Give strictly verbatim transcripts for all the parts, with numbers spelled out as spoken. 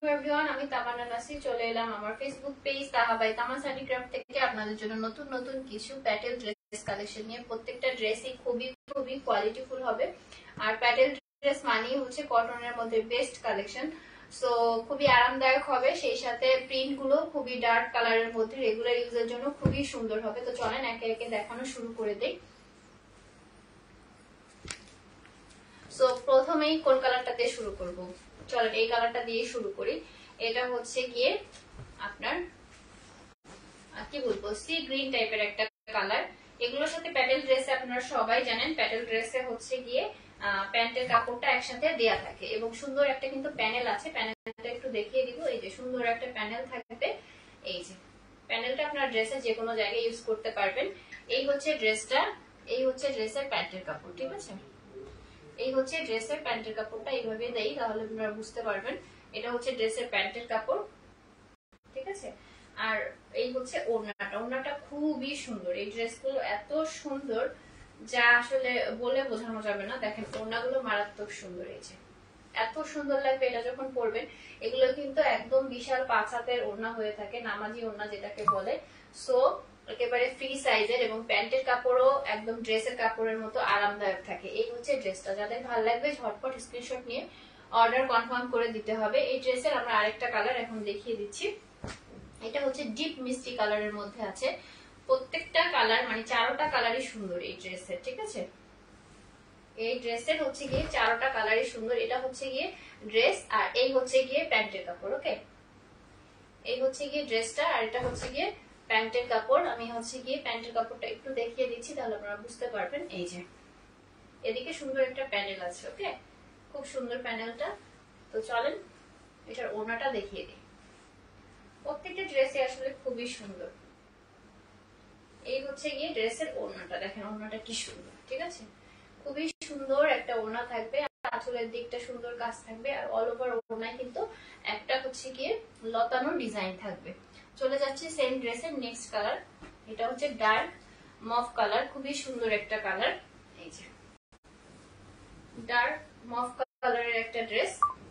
Everyone, আমি তামান্না নাসির চলে এলাম আমার ফেসবুক পেজ তাহা বাই তামান হ্যান্ডিক্রাফট থেকে আপনাদের জন্য নতুন নতুন কিছু প্যাটেল ড্রেস কালেকশন নিয়ে। প্রত্যেকটা ড্রেসই খুবই খুবই কোয়ালিটিফুল হবে। আর প্যাটেল ড্রেস মানেই হচ্ছে কটনের মধ্যে বেস্ট কালেকশন। সো খুবই আরামদায়ক হবে, সেই সাথে প্রিন্ট গুলো খুবই ডার্ক কালারের মধ্যে রেগুলার ইউজের জন্য খুবই সুন্দর হবে। তো চলেন একে একে দেখানো শুরু করে দেই। সো প্রথমেই কোন কালারটা দিয়ে শুরু করব? চলেন এই কালারটা দিয়ে শুরু করি। এটা হচ্ছে গিয়ে আপনার কি বলবো, সি গ্রিন টাইপের একটা কালার। এগুলোর সাথে প্যাটেল ড্রেসে আপনারা সবাই জানেন প্যাটেল ড্রেসে হচ্ছে গিয়ে প্যান্টের কাপড়টা একসাথে দেয়া থাকে এবং সুন্দর একটা কিন্তু প্যানেল আছে। প্যানেলটা একটু দেখিয়ে দিব। এই যে সুন্দর একটা প্যানেল থাকবে। এই যে প্যানেলটা আপনার ড্রেসে যে কোনো জায়গায় ইউজ করতে পারবেন। এই হচ্ছে ড্রেসটা, এই হচ্ছে ড্রেসের প্যান্টের কাপড়, ঠিক আছে? এই হচ্ছে ড্রেসের প্যান্টের কাপড়টা, এইভাবে দেই তাহলে আপনারা বুঝতে পারবেন। এটা হচ্ছে ড্রেসের প্যান্টের কাপড়, ঠিক আছে? আর এই হচ্ছে ওড়নাটা। ওড়নাটা খুবই সুন্দর। এই ড্রেসগুলো এত সুন্দর যা আসলে বলে বোঝানো যাবে না। দেখেন ওড়নাগুলো মারাত্মক সুন্দর। এই যে এত সুন্দর লাগবে এটা যখন পরবেন। এগুলো কিন্তু একদম বিশাল পাঁচ হাতের ওড়না হয়ে থাকে, নামাজি ওড়না যেটাকে বলে। সো একেবারে ফ্রি সাইজের এবং প্যান্টের কাপড়ও একদম ড্রেসের কাপড়ের মতো আরামদায়ক থাকে। এই হচ্ছে ড্রেসটা। যাদের ভালো লাগবে ঝটপট স্ক্রিনশট নিয়ে অর্ডার কনফার্ম করে দিতে হবে। এই ড্রেসের আমরা আরেকটা কালার এখন দেখিয়ে দিচ্ছি। এটা হচ্ছে ডিপ মিষ্টি কালারের মধ্যে আছে। প্রত্যেকটা কালার মানে চারোটা কালারই সুন্দর এই ড্রেসের, ঠিক আছে? এই ড্রেসের হচ্ছে গিয়ে চারোটা কালারই সুন্দর। এটা হচ্ছে গিয়ে ড্রেস আর এই হচ্ছে গিয়ে প্যান্টের কাপড়। ওকে, এই হচ্ছে গিয়ে ড্রেসটা আর এটা হচ্ছে গিয়ে প্যান্টের কাপড়। আমি হচ্ছে গিয়ে প্যান্টের কাপড়টা একটু দেখিয়ে দিচ্ছি তাহলে আপনারা বুঝতে পারবেন। এই যে এদিকে সুন্দর একটা প্যানেল আছে। ওকে, খুব সুন্দর প্যানেলটা। তো চলেন এটার ওড়নাটা দেখিয়ে দিই। প্রত্যেকটা ড্রেসে আসলে খুবই সুন্দর। এই হচ্ছে গিয়ে ড্রেসের ওড়নাটা। দেখেন ওড়নাটা কি সুন্দর, ঠিক আছে? খুবই সুন্দর একটা ওড়না থাকবে, আঁচলের দিকটা সুন্দর কাজ থাকবে আর অল ওভার ওড়নায় কিন্তু একটা হচ্ছে গিয়ে লতানো ডিজাইন থাকবে। চলে যাচ্ছে সেম ড্রেসের নেক্সট কালার। এটা হচ্ছে ডার্ক মফ কালার, খুবই সুন্দর একটা কালার। এই যে ডার্ক মফ কালারের একটা ড্রেস,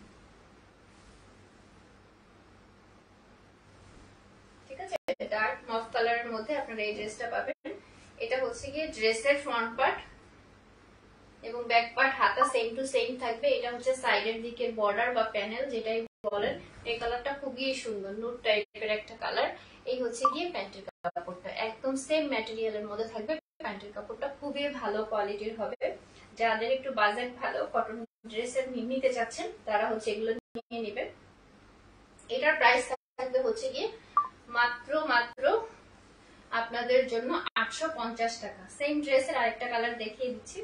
ঠিক আছে? ডার্ক মফ কালারের মধ্যে আপনারা এই ড্রেসটা পাবেন। এটা হচ্ছে গিয়ে ড্রেসের ফ্রন্ট পার্ট এবং ব্যাক পার্ট, হাতা সেম টু সেম থাকবে। এটা হচ্ছে সাইডের দিকের বর্ডার বা প্যানেল যেটাই বলেন। এই কালারটা খুবই সুন্দর, নুড টাইপের একটা কালার। এই হচ্ছে গিয়ে প্যান্টের কাপড়টা, একদম সেম ম্যাটেরিয়ালের মধ্যে থাকবে। প্যান্টের কাপড়টা খুবই ভালো কোয়ালিটির হবে। যাদের একটু বাজেট ভালো কটন ড্রেসের নিতে চাচ্ছেন তারা হচ্ছে এগুলো নিয়ে নেবেন। এটার প্রাইস থাকবে হচ্ছে গিয়ে মাত্র মাত্র আপনাদের জন্য আটশো পঞ্চাশ টাকা। সেম ড্রেসের আরেকটা কালার দেখিয়ে দিচ্ছি।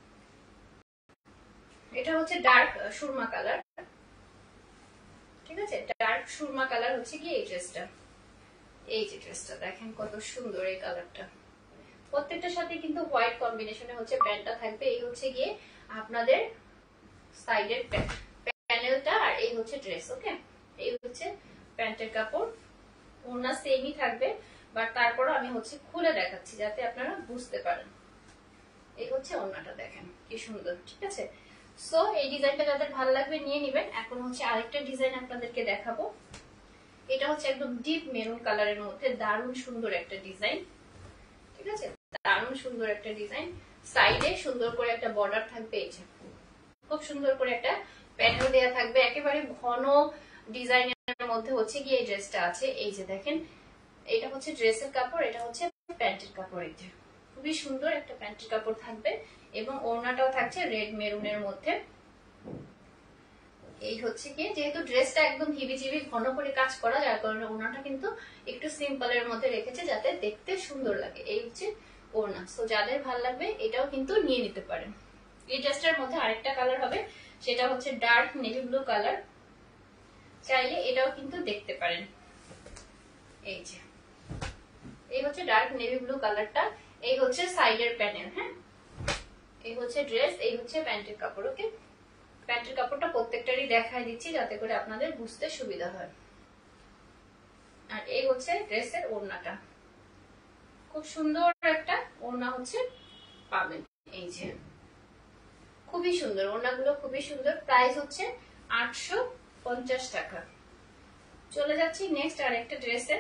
এটা হচ্ছে ডার্ক সুরমা কালার, ঠিক আছে? ডার্ক সুরমা কালার হচ্ছে কি এই ড্রেসটা। এই যে ড্রেসটা দেখেন কত সুন্দর এই কালারটা। প্রত্যেকটার সাথে কিন্তু হোয়াইট কম্বিনেশনে হচ্ছে প্যান্টটা থাকবে। এই হচ্ছে গিয়ে আপনাদের সাইডের প্যানেলটা আর এই হচ্ছে ড্রেস। ওকে, এই হচ্ছে প্যান্টের কাপড়। ওড়না সেমই থাকবে, বাট তারপরও আমি হচ্ছে খুলে দেখাচ্ছি যাতে আপনারা বুঝতে পারেন। এই হচ্ছে ওড়নাটা, দেখেন কি সুন্দর, ঠিক আছে? সো এই ডিজাইনটা যাদের ভালো লাগবে নিয়ে নেবেন। এখন হচ্ছে আরেকটা ডিজাইন আপনাদেরকে দেখাবো। এটা হচ্ছে একদম ডিপ মেরুন কালারের মধ্যে দারুণ সুন্দর একটা ডিজাইন, ঠিক আছে? দারুণ সুন্দর একটা ডিজাইন। সাইডে সুন্দর করে একটা বর্ডার থাকবে। এই যে খুব সুন্দর করে একটা প্যানেল দেওয়া থাকবে। একেবারে ঘন ডিজাইনের মধ্যে হচ্ছে কি এই ড্রেসটা আছে। এই যে দেখেন এটা হচ্ছে ড্রেসের কাপড়, এটা হচ্ছে প্যান্টের কাপড়। এই যে খুবই সুন্দর একটা প্যান্টের কাপড় থাকবে এবং ওড়নাটাও থাকছে রেড মেরুনের মধ্যে। এই হচ্ছে কি যেহেতু ড্রেসটা একদম হিবিজিবি ঘন করে কাজ করা, যার কারণে ওড়নাটা কিন্তু একটু সিম্পলের মধ্যে রেখেছে যাতে দেখতে সুন্দর লাগে। এই হচ্ছে ওড়না। সো যাদের ভালো লাগবে এটাও কিন্তু নিয়ে নিতে পারেন। এই ড্রেসটার মধ্যে আরেকটা কালার হবে, সেটা হচ্ছে ডার্ক নেভি ব্লু কালার। চাইলে এটাও কিন্তু দেখতে পারেন। এই যে এই হচ্ছে ডার্ক নেভি ব্লু কালারটা। এই হচ্ছে সাইডের প্যানেল। হ্যাঁ, এই হচ্ছে ড্রেস, এই হচ্ছে প্যান্টের কাপড়। ওকে, প্যান্টের কাপড়টা প্রত্যেকটারই দেখাই দিচ্ছি যাতে করে আপনাদের বুঝতে সুবিধা হয়। আর এই হচ্ছে ড্রেসের ওড়নাটা, খুব সুন্দর একটা ওড়না হচ্ছে পাবেন। এই যে খুবই সুন্দর ওড়নাগুলো, খুবই সুন্দর। প্রাইস হচ্ছে আটশো পঞ্চাশ টাকা। চলে যাচ্ছি নেক্সট আর একটা ড্রেসে।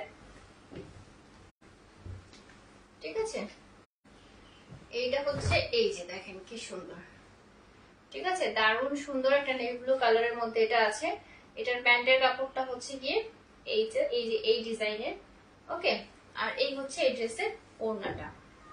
ঠিক আছে, এইটা হচ্ছে এই যে দেখেন কি সুন্দর, ঠিক আছে, দারুণ সুন্দর একটা নেভি ব্লু কালারের মধ্যে এটা আছে। এটার প্যান্টের কাপড়টা হচ্ছে গিয়ে এই যে এই যে এই ডিজাইনের, ওকে। আর এই হচ্ছে এই ড্রেসের ওড়নাটা,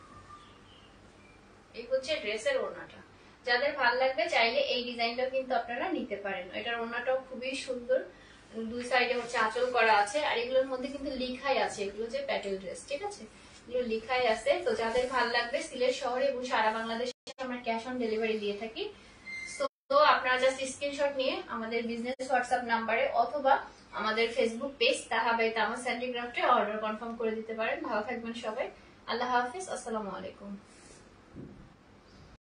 এই হচ্ছে ড্রেসের ওড়নাটা। যাদের ভালো লাগবে চাইলে এই ডিজাইনটাও কিন্তু আপনারা নিতে পারেন। এটার ওড়নাটাও খুবই সুন্দর, দুই সাইডে হচ্ছে আঁচল করা আছে। আর এগুলোর মধ্যে কিন্তু লিখাই আছে এগুলো যে প্যাটেল ড্রেস, ঠিক আছে, এগুলো লিখাই আছে। তো যাদের ভালো লাগবে, সিলেট শহরে এবং সারা বাংলাদেশে আমরা ক্যাশ অন ডেলিভারি দিয়ে থাকি। তো আপনারা জাস্ট স্ক্রিনশট নিয়ে আমাদের বিজনেস হোয়াটসঅ্যাপ নাম্বারে অথবা আমাদের ফেসবুক পেজ তাহাবাই তামাস হ্যান্ডিক্রাফটে অর্ডার কনফার্ম করে দিতে পারেন। ভালো থাকবেন সবাই, আল্লাহ হাফিজ, আসসালামু আলাইকুম।